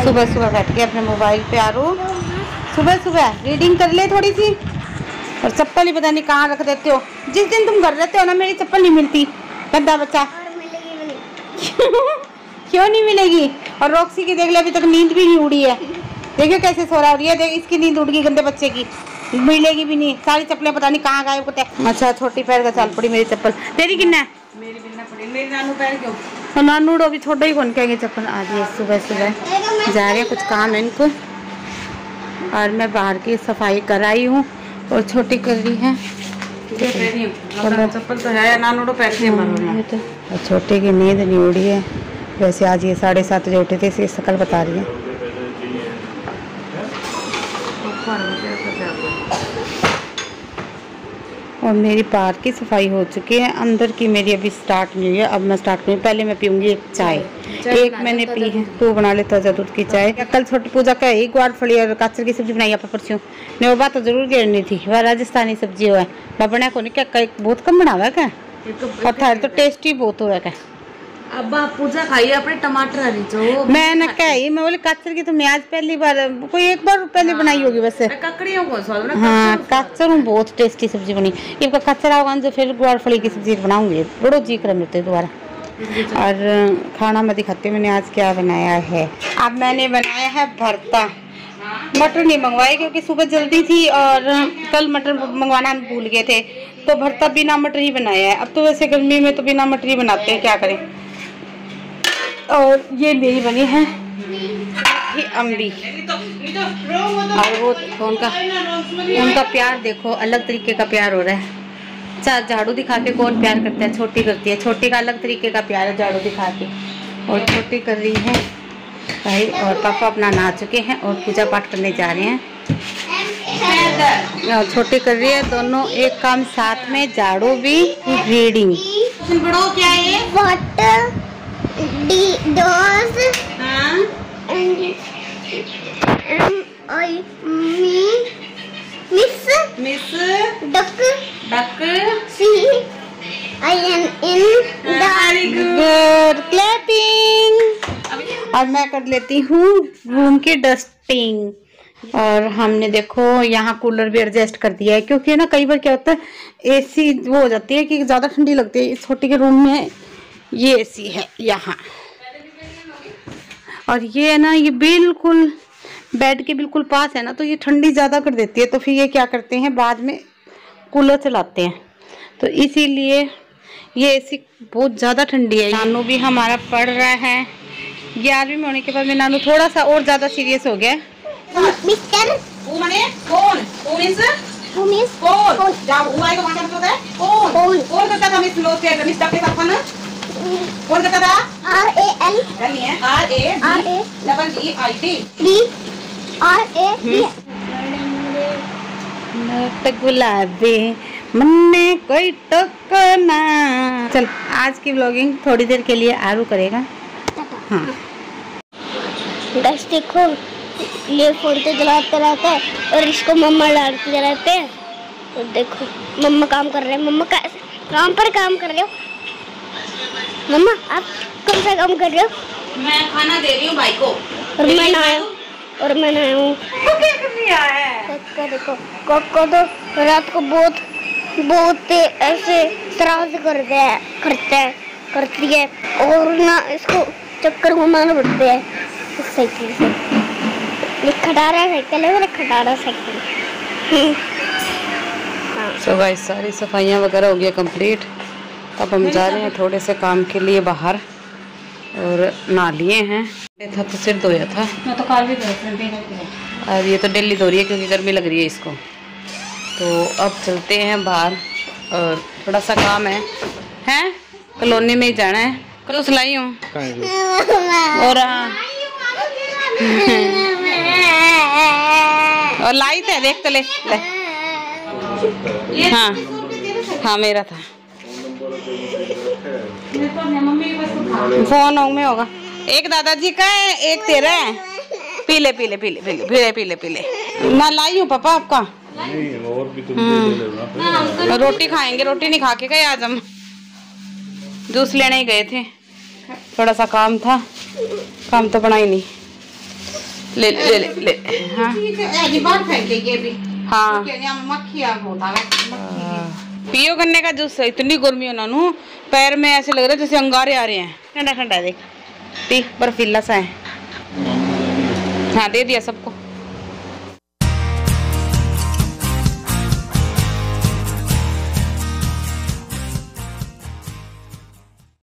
सुबह सुबह बैठ के अपने मोबाइल पे आ रो, सुबह सुबह रीडिंग कर ले थोड़ी सी। और चप्पल ही पता नहीं कहाँ रख देते हो। जिस दिन तुम घर रहते हो ना मेरी चप्पल नहीं मिलती, गंदा बच्चा। क्यों नहीं मिलेगी? और रॉक्सी की देख ले अभी तक नींद भी नहीं उड़ी है, देखियो कैसे सो रहा है। देख इसकी नींद उड़ गई, गंदे बच्चे की मिलेगी भी नहीं। सारी चप्पलें पता नहीं कहाँ गायब होते हैं। अच्छा छोटी पैर का चाल पड़ी मेरी चप्पल। तेरी किन्ना है? मेरी बिना पड़ी। मेरी नानू पैर क्यों? और नानू अभी छोटा ही कौन कहेंगे चप्पल। आज ये सुबह सुबह जा रहे हैं, कुछ काम है इनको। और मैं बाहर की सफाई कराई हूँ और छोटी कर रही है। चप्पल तो है, नानू पैर से तो। छोटे की नींद नहीं उड़ी है। वैसे आज ये 7:30 बजे उठे थे, इसकी शकल बता रही है। और मेरी बाहर की सफाई हो चुकी है, अंदर की मेरी अभी स्टार्ट नहीं हुई है। अब मैं स्टार्ट करूँ, पहले मैं पीऊँगी एक चाय। एक मैंने पी है, तू बना ले ताजा दूध की चाय। कल छोटी पूजा का एक बार फली और काचर की सब्जी बनाई आप परसों ने, वो बात तो जरूर गिरनी थी। वह राजस्थानी सब्जी हुआ है बना को नहीं क्या, बहुत कम बनावा क्या, और थारे तो टेस्टी बहुत हुआ क्या। अब आप पूजा खाइए अपने टमाटर हरी जो मैं न कही, मैं बोले काचर की तो मैं आज पहली बार, कोई एक बार पहले बनाई होगी वैसे। ककड़ियों को स्वाद ना। हाँ काचर हूँ, बहुत टेस्टी सब्जी बनी। इनका काचर आओगा जो फिर ग्वार फली की सब्जी बनाऊंगी, बड़ो जी कर मिलते दोबारा। और खाना मैं दिखाती हूँ मैंने आज क्या बनाया है। अब मैंने बनाया है भरता। मटर नहीं मंगवाए क्योंकि सुबह जल्दी थी और कल मटर मंगवाना हम भूल गए थे, तो भरता बिना मटर ही बनाया है। अब तो वैसे गर्मी में तो बिना मटर ही बनाते हैं, क्या करें। और ये मेरी बनी है अम्बी। और वो देखो उनका प्यार देखो, अलग तरीके का प्यार हो रहा है। झाड़ू दिखा के कौन प्यार करता है, छोटी करती है। छोटी का अलग तरीके का प्यार है झाड़ू दिखा के। और छोटी कर रही है भाई, और पापा अपना नहा चुके हैं और पूजा पाठ करने जा रहे हैं। और छोटी कर रही है, दोनों एक काम साथ में, झाड़ू भी रीडिंग। क्या है मिस डक सी आई एन इन वेरी गुड क्लैपिंग। अब मैं कर लेती हूँ रूम की डस्टिंग। और हमने देखो यहाँ कूलर भी एडजस्ट कर दिया है, क्योंकि ना कई बार क्या होता है एसी वो हो जाती है कि ज़्यादा ठंडी लगती है। इस छोटी के रूम में ये एसी है यहाँ, और ये है ना ये बिल्कुल बेड के बिल्कुल पास है ना, तो ये ठंडी ज़्यादा कर देती है। तो फिर ये क्या करते हैं बाद में कूलर चलाते हैं, तो इसीलिए ये एसी बहुत ज़्यादा ठंडी है। नानू भी हमारा पढ़ रहा है। 11वीं में होने के बाद में नानू थोड़ा सा और ज़्यादा सीरियस हो गया। मिस्टर कौन करता था मिस लोग के मिस्टर के साथ ना, कौन करता था? RAL गुलाबी मन्ने कोई टोकना। चल आज की व्लॉगिंग थोड़ी देर के लिए आरू करेगा। हाँ देखो ये फोन तो चलाते रहते हैं और इसको मम्मा डालते रहते हैं। और देखो मम्मा काम कर रहे हैं, मम्मा काम पर काम कर रहे हो। मम्मा आप कौन सा काम कर रहे हो? मैं खाना दे रही हूँ भाई को। और मैं नहाया हूँ। देखो कोको तो रात को बहुत ऐसे तरह से करती है और ना इसको चक्कर घुमाना पड़ते हैं साइकिल से। ये खटारा साइकिल है, मेरा खटारा साइकिल। सो गाइस सारी सफाइयाँ वगैरह हो गया कंप्लीट। अब हम जा रहे हैं थोड़े से काम के लिए बाहर, और नहा लिए हैं। था तो सिर धोया था, मैं तो काल भी धोया। अब ये तो डेली धो रही है क्योंकि गर्मी लग रही है इसको। तो अब चलते हैं बाहर, और थोड़ा सा काम है कॉलोनी में ही जाना है। कल सिलाई हूँ और और लाई थे देख तो ले। हाँ मेरा था फोन में होगा। एक दादाजी का है, एक तेरा है। पीले पीले पीले पीले पीले पीले पीले मैं लाई हूँ पापा आपका। और भी तुम रोटी खाएंगे, रोटी नहीं खा के गए आज हम, जूस लेने ही गए थे। थोड़ा सा काम था, काम तो बना ही नहीं। ले ले ले, ले। हाँ हाँ पियो गन्ने का जूस है। इतनी गर्मी है नानू, पैर में ऐसे लग रहा है जैसे अंगारे आ रहे हैं। ठंडा ठंडा देख, पी, बर्फीला सा है। हाँ दे दिया सबको।